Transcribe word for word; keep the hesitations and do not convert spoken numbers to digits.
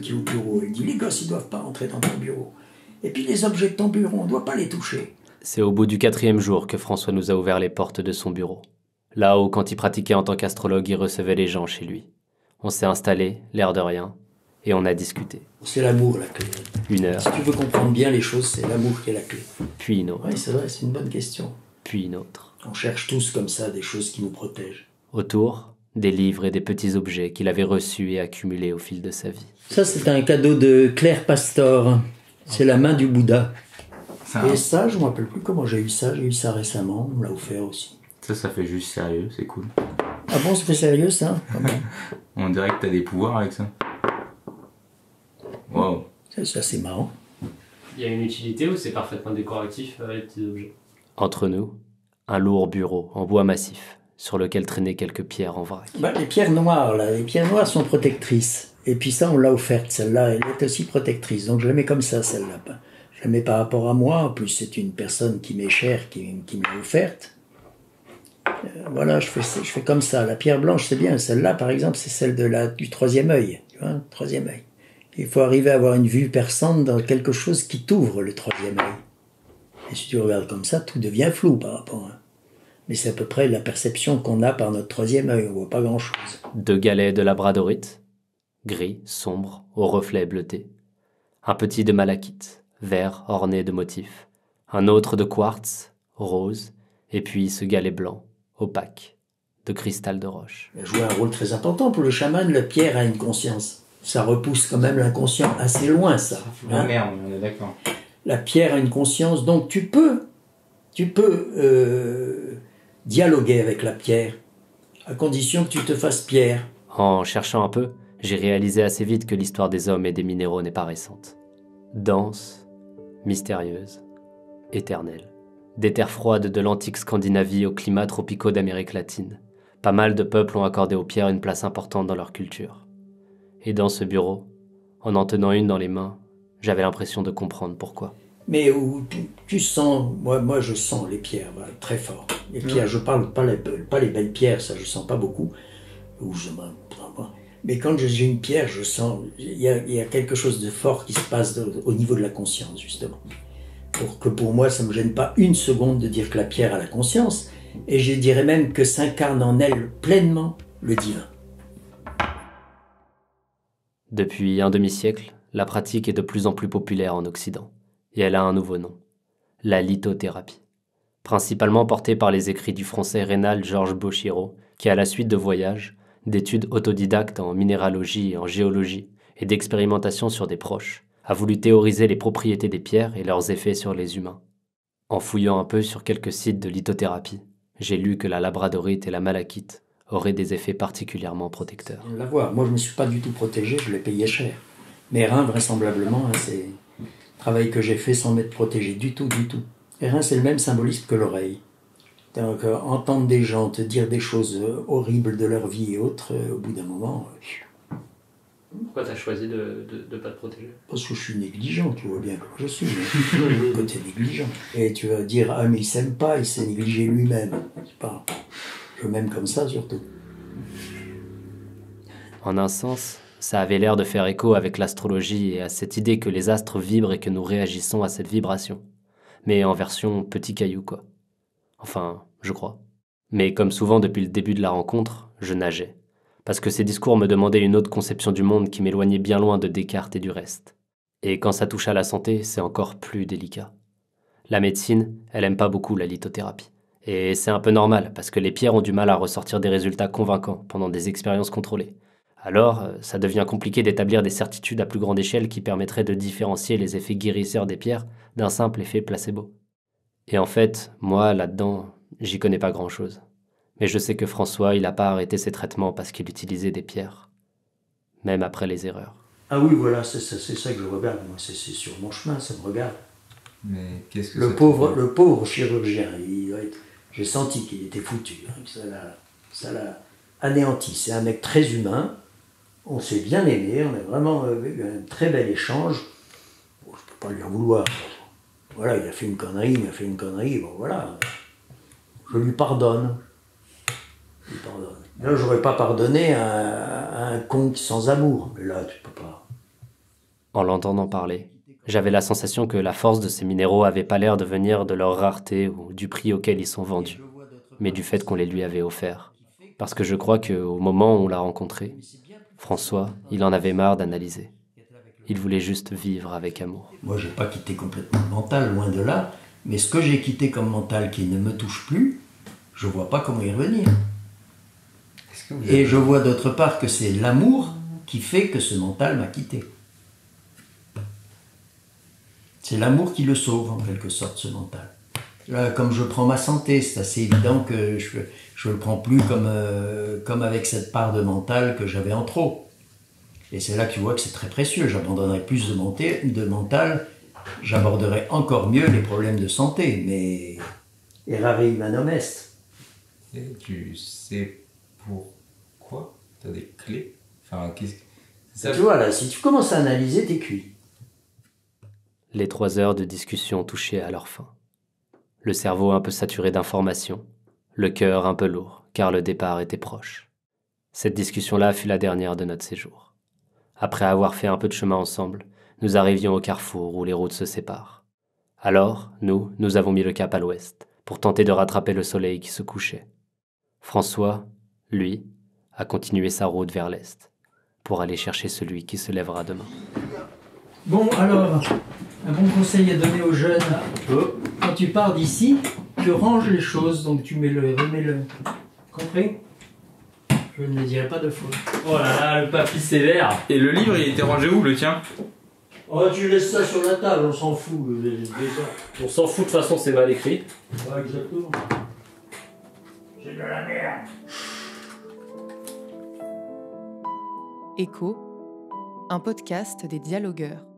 qui est au bureau. Il dit, les gosses, ils doivent pas entrer dans ton bureau. Et puis les objets de ton bureau, on ne doit pas les toucher. C'est au bout du quatrième jour que François nous a ouvert les portes de son bureau. Là-haut, quand il pratiquait en tant qu'astrologue, il recevait les gens chez lui. On s'est installé, l'air de rien, et on a discuté. C'est l'amour la clé. Une heure. Si tu veux comprendre bien les choses, c'est l'amour qui est la clé. Puis une autre. Oui, c'est vrai, c'est une bonne question. Puis une autre. On cherche tous comme ça des choses qui nous protègent. Autour, des livres et des petits objets qu'il avait reçus et accumulés au fil de sa vie. Ça, c'est un cadeau de Claire Pastor. C'est la main du Bouddha. Ça, Et ça, je ne me rappelle plus comment j'ai eu ça. J'ai eu ça récemment, on me l'a offert aussi. ça, ça fait juste sérieux, c'est cool. Ah bon, c'est sérieux ça? On dirait que t'as des pouvoirs avec ça. Wow. Ça, ça c'est marrant. Il y a une utilité ou c'est parfaitement décoratif, les petits objets? Entre nous, un lourd bureau en bois massif, sur lequel traînaient quelques pierres en vrac. Bah, les pierres noires, là, les pierres noires sont protectrices. Et puis ça, on l'a offerte, celle-là, elle est aussi protectrice. Donc je la mets comme ça, celle-là. Je la mets par rapport à moi, en plus c'est une personne qui m'est chère, qui, qui me l'a offerte. Euh, voilà, je fais, je fais comme ça. La pierre blanche, c'est bien. Celle-là, par exemple, c'est celle de la, du troisième œil. Tu vois, troisième œil. Il faut arriver à avoir une vue perçante dans quelque chose qui t'ouvre le troisième œil. Et si tu regardes comme ça, tout devient flou par rapport à... Mais c'est à peu près la perception qu'on a par notre troisième œil. On voit pas grand-chose. Deux galets de labradorite, gris, sombre, au reflet bleuté. Un petit de malachite, vert orné de motifs. Un autre de quartz, rose. Et puis ce galet blanc, opaque, de cristal de roche. Elle joue un rôle très important. Pour le chaman, la pierre a une conscience. Ça repousse quand même l'inconscient assez loin, ça. Ah Hein? merde, on est d'accord. La pierre a une conscience, donc tu peux, tu peux euh, dialoguer avec la pierre, à condition que tu te fasses pierre. En cherchant un peu, j'ai réalisé assez vite que l'histoire des hommes et des minéraux n'est pas récente. Dense, mystérieuse, éternelle. Des terres froides de l'antique Scandinavie aux climats tropicaux d'Amérique latine. Pas mal de peuples ont accordé aux pierres une place importante dans leur culture. Et dans ce bureau, en en tenant une dans les mains, j'avais l'impression de comprendre pourquoi. Mais où tu, tu sens, moi, moi je sens les pierres, voilà, très fort. Les pierres, je parle pas les, pas les belles pierres, ça je sens pas beaucoup. Ou je Mais quand j'ai une pierre, je sens, il y a, il y a quelque chose de fort qui se passe de, au niveau de la conscience, justement. Pour que pour moi, ça me gêne pas une seconde de dire que la pierre a la conscience, et je dirais même que s'incarne en elle pleinement le divin. Depuis un demi-siècle, la pratique est de plus en plus populaire en Occident, et elle a un nouveau nom, la lithothérapie. Principalement portée par les écrits du français Reynald Georges Boschirot, qui à la suite de voyages, d'études autodidactes en minéralogie et en géologie, et d'expérimentation sur des proches, a voulu théoriser les propriétés des pierres et leurs effets sur les humains. En fouillant un peu sur quelques sites de lithothérapie, j'ai lu que la labradorite et la malachite auraient des effets particulièrement protecteurs. La voir. Moi, je ne me suis pas du tout protégé, je l'ai payé cher. Mes reins, vraisemblablement, hein, c'est un travail que j'ai fait sans m'être protégé du tout, du tout. Les reins, c'est le même symbolisme que l'oreille. Donc, euh, entendre des gens te dire des choses euh, horribles de leur vie et autres, euh, au bout d'un moment... Euh, Pourquoi tu as choisi de ne pas te protéger? Parce que je suis négligent, tu vois bien comment je suis. Le côté négligent. Et tu vas dire, ah mais il s'aime pas, il s'est négligé lui-même. C'est pas... Je m'aime comme ça surtout. En un sens, ça avait l'air de faire écho avec l'astrologie et à cette idée que les astres vibrent et que nous réagissons à cette vibration. Mais en version petit caillou, quoi. Enfin, je crois. Mais comme souvent depuis le début de la rencontre, je nageais. Parce que ces discours me demandaient une autre conception du monde qui m'éloignait bien loin de Descartes et du reste. Et quand ça touche à la santé, c'est encore plus délicat. La médecine, elle aime pas beaucoup la lithothérapie. Et c'est un peu normal, parce que les pierres ont du mal à ressortir des résultats convaincants pendant des expériences contrôlées. Alors, ça devient compliqué d'établir des certitudes à plus grande échelle qui permettraient de différencier les effets guérisseurs des pierres d'un simple effet placebo. Et en fait, moi, là-dedans, j'y connais pas grand-chose. Mais je sais que François, il a pas arrêté ses traitements parce qu'il utilisait des pierres. Même après les erreurs. Ah oui, voilà, c'est ça, c'est ça que je regarde. Moi, c'est sur mon chemin, ça me regarde. Mais qu'est-ce que Le ça pauvre, te fait? le pauvre chirurgien, il doit être... j'ai senti qu'il était foutu. Hein, que ça l'a, ça l'a anéanti. C'est un mec très humain. On s'est bien aimé. On a vraiment eu un très bel échange. Bon, je peux pas lui en vouloir. Voilà, il a fait une connerie, il a fait une connerie. Bon, voilà. Je lui pardonne. Je lui pardonne. Là, j'aurais pas pardonné à, à un con sans amour. Mais là, tu peux pas. En l'entendant parler, j'avais la sensation que la force de ces minéraux avait pas l'air de venir de leur rareté ou du prix auquel ils sont vendus, mais du fait qu'on les lui avait offerts. Parce que je crois qu'au moment où on l'a rencontré, François, il en avait marre d'analyser. Il voulait juste vivre avec amour. Moi, j'ai pas quitté complètement le mental, loin de là, mais ce que j'ai quitté comme mental qui ne me touche plus, je vois pas comment y revenir. Est-ce que vous avez- Et je vois d'autre part que c'est l'amour qui fait que ce mental m'a quitté. C'est l'amour qui le sauve, en quelque sorte, ce mental. Là, comme je prends ma santé, c'est assez évident que je ne le prends plus comme, euh, comme avec cette part de mental que j'avais en trop. Et c'est là que tu vois que c'est très précieux. J'abandonnerai plus de, monté, de mental, j'aborderai encore mieux les problèmes de santé, mais errare humanum est. Et tu sais pourquoi? T'as des clés? Enfin, qu'est-ce que... c'est ça? Tu vois, là, si tu commences à analyser, t'es cuit. Les trois heures de discussion touchaient à leur fin. Le cerveau un peu saturé d'informations, le cœur un peu lourd, car le départ était proche. Cette discussion-là fut la dernière de notre séjour. Après avoir fait un peu de chemin ensemble, nous arrivions au carrefour où les routes se séparent. Alors, nous, nous avons mis le cap à l'ouest, pour tenter de rattraper le soleil qui se couchait. François, lui, a continué sa route vers l'est, pour aller chercher celui qui se lèvera demain. Bon, alors, un bon conseil à donner aux jeunes. Quand tu pars d'ici, tu ranges les choses, donc tu mets le, remets le. Compris? Je ne le dirai pas deux fois. Oh là là, le papy sévère. Et le livre, il était rangé où, le tien? Oh, tu laisses ça sur la table, on s'en fout. Déjà. On s'en fout, de toute façon, c'est mal écrit. Ouais, exactement. C'est de la merde. Écho, un podcast des dialogueurs.